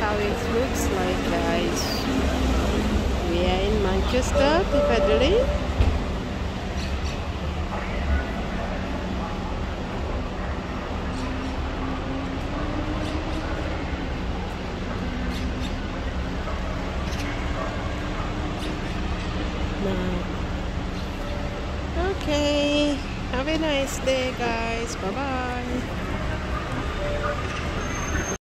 how it looks like, guys. We are in Manchester, Piccadilly. Okay, have a nice day, guys. Bye bye.